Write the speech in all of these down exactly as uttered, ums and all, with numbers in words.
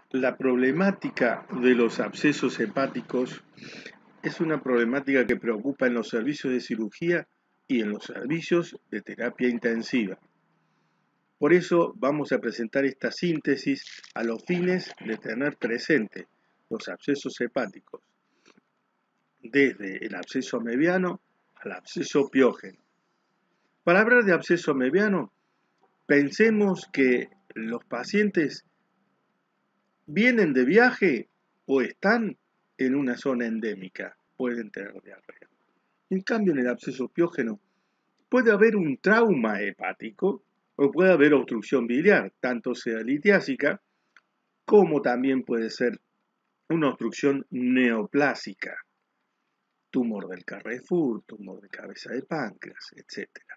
La problemática de los abscesos hepáticos es una problemática que preocupa en los servicios de cirugía y en los servicios de terapia intensiva. Por eso vamos a presentar esta síntesis a los fines de tener presente los abscesos hepáticos, desde el absceso meviano al absceso piógeno. Para hablar de absceso meviano, pensemos que los pacientes vienen de viaje o están en una zona endémica, pueden tener diarrea. En cambio, en el absceso piógeno puede haber un trauma hepático o puede haber obstrucción biliar, tanto sea litiásica como también puede ser una obstrucción neoplásica, tumor del Carrefour, tumor de cabeza de páncreas, etcétera.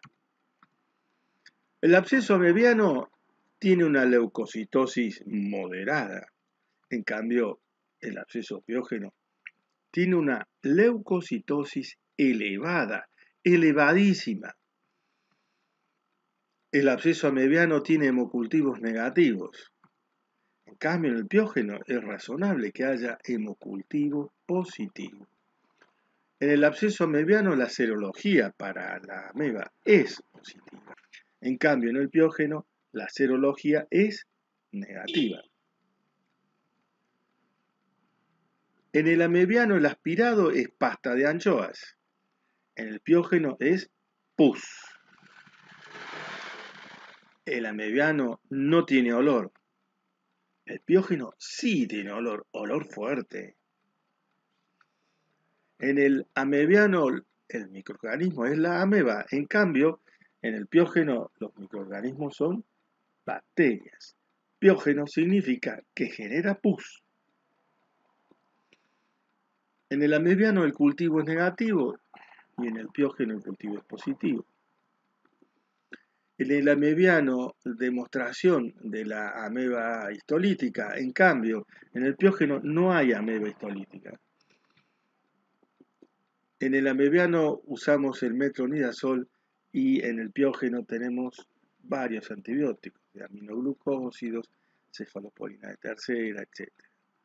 El absceso meviano tiene una leucocitosis moderada. En cambio, el absceso piógeno tiene una leucocitosis elevada, elevadísima. El absceso meviano tiene hemocultivos negativos. En cambio, en el piógeno es razonable que haya hemocultivo positivo. En el absceso meviano la serología para la ameba es positiva. En cambio, en el piógeno la serología es negativa. En el amebiano el aspirado es pasta de anchoas. En el piógeno es pus. El amebiano no tiene olor. El piógeno sí tiene olor, olor fuerte. En el amebiano el microorganismo es la ameba. En cambio, en el piógeno los microorganismos son bacterias. Piógeno significa que genera pus. En el amebiano el cultivo es negativo y en el piógeno el cultivo es positivo. En el amebiano, demostración de la ameba histolítica. En cambio, en el piógeno no hay ameba histolítica. En el amebiano usamos el metronidazol y en el piógeno tenemos varios antibióticos, de aminoglucósidos, cefalosporina de tercera, etcétera.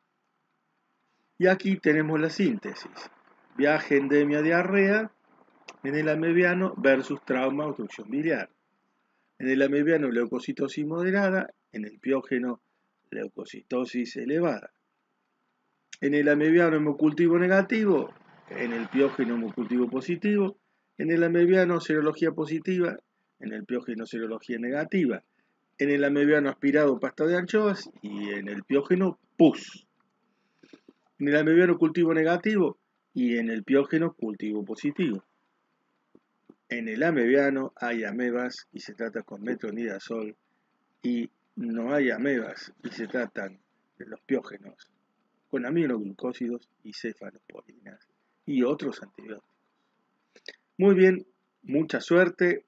Y aquí tenemos la síntesis. Viaje, endemia, diarrea en el amebiano versus trauma, obstrucción biliar. En el amebiano, leucocitosis moderada, en el piógeno, leucocitosis elevada. En el amebiano, hemocultivo negativo, en el piógeno, hemocultivo positivo. En el amebiano, serología positiva, en el piógeno, serología negativa. En el amebiano, aspirado, pasta de anchoas y en el piógeno, pus. En el amebiano, cultivo negativo y en el piógeno, cultivo positivo. En el amebiano hay amebas y se trata con metronidazol y no hay amebas y se tratan de los piógenos con aminoglucósidos y cefalosporinas y otros antibióticos. Muy bien, mucha suerte.